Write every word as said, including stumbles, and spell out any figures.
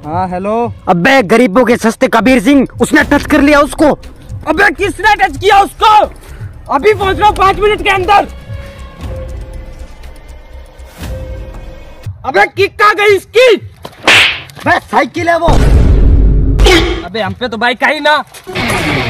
हाँ हेलो। अबे गरीबों के सस्ते कबीर सिंह, उसने टच कर लिया उसको। अबे किसने टच किया उसको? अभी पहुंच रहा हूँ पांच मिनट के अंदर। अबे किक कहाँ गई इसकी? बस साइकिल है वो। अबे हम पे तो बाइक आई ना।